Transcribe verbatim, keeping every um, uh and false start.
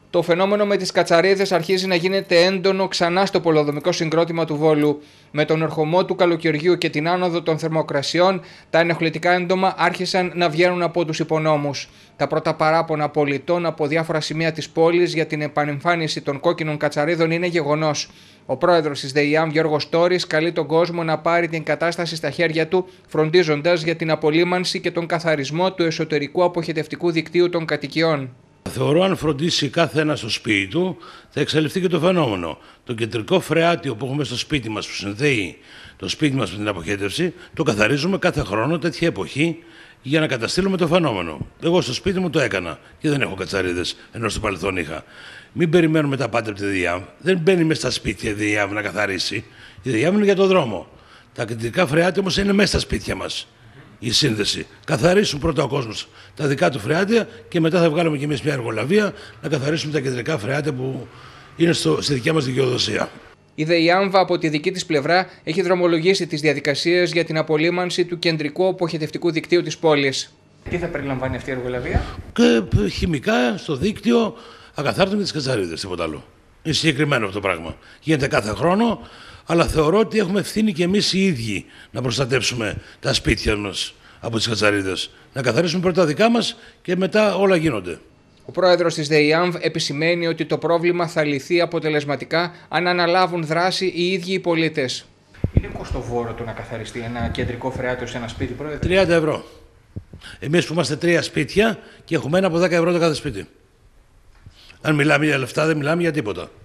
Το φαινόμενο με τις κατσαρίδες αρχίζει να γίνεται έντονο ξανά στο πολεοδομικό συγκρότημα του Βόλου. Με τον ερχομό του καλοκαιριού και την άνοδο των θερμοκρασιών, τα ενοχλητικά έντομα άρχισαν να βγαίνουν από τους υπονόμους. Τα πρώτα παράπονα πολιτών από διάφορα σημεία της πόλης για την επανεμφάνιση των κόκκινων κατσαρίδων είναι γεγονός. Ο πρόεδρος της ΔΕΙΑΜ, Γιώργος Τόρης, καλεί τον κόσμο να πάρει την κατάσταση στα χέρια του, φροντίζοντας για την απολύμανση και τον καθαρισμό του εσωτερικού αποχετευτικού δικτύου των κατοικιών. Θεωρώ αν φροντίσει κάθε ένα στο σπίτι του, θα εξαλειφθεί και το φαινόμενο. Το κεντρικό φρεάτιο που έχουμε στο σπίτι μας, που συνδέει το σπίτι μας με την αποχέτευση, το καθαρίζουμε κάθε χρόνο τέτοια εποχή για να καταστήλουμε το φαινόμενο. Εγώ στο σπίτι μου το έκανα και δεν έχω κατσαρίδες, ενώ στο παρελθόν είχα. Μην περιμένουμε τα πάντα από τη ΔΕΙΑΜ. Δεν μπαίνει μέσα στα σπίτια η ΔΕΙΑΜ να καθαρίσει. Η ΔΕΙΑΜ είναι για τον δρόμο. Τα κεντρικά φρεάτια όμως είναι μέσα στα σπίτια μας. Η σύνδεση. Καθαρίσουν πρώτα ο κόσμος τα δικά του φρεάτια και μετά θα βγάλουμε κι εμείς μια εργολαβία να καθαρίσουμε τα κεντρικά φρεάτια που είναι στο, στη δικιά μας δικαιοδοσία. Η ΔΕΙΑΜΒ από τη δική της πλευρά έχει δρομολογήσει τις διαδικασίες για την απολύμανση του κεντρικού αποχετευτικού δικτύου της πόλης. Τι θα περιλαμβάνει αυτή η εργολαβία? Και χημικά στο δίκτυο ακαθάρτουμε τις κατσαρίδες, τίποτα άλλο. Είναι συγκεκριμένο αυτό το πράγμα. Γίνεται κάθε χρόνο. Αλλά θεωρώ ότι έχουμε ευθύνη και εμείς οι ίδιοι να προστατεύσουμε τα σπίτια μας από τις κατσαρίδες. Να καθαρίσουμε πρώτα τα δικά μας και μετά όλα γίνονται. Ο πρόεδρος της ΔΕΙΑΜΒ επισημαίνει ότι το πρόβλημα θα λυθεί αποτελεσματικά αν αναλάβουν δράση οι ίδιοι οι πολίτες. Είναι κοστοβόρο το να καθαριστεί ένα κεντρικό φρεάτιο σε ένα σπίτι, πρόεδρε? τριάντα ευρώ. Εμείς που είμαστε τρία σπίτια και έχουμε ένα από δέκα ευρώ το κάθε σπίτι. Αν μιλάμε για λεφτά, δεν μιλάμε για τίποτα.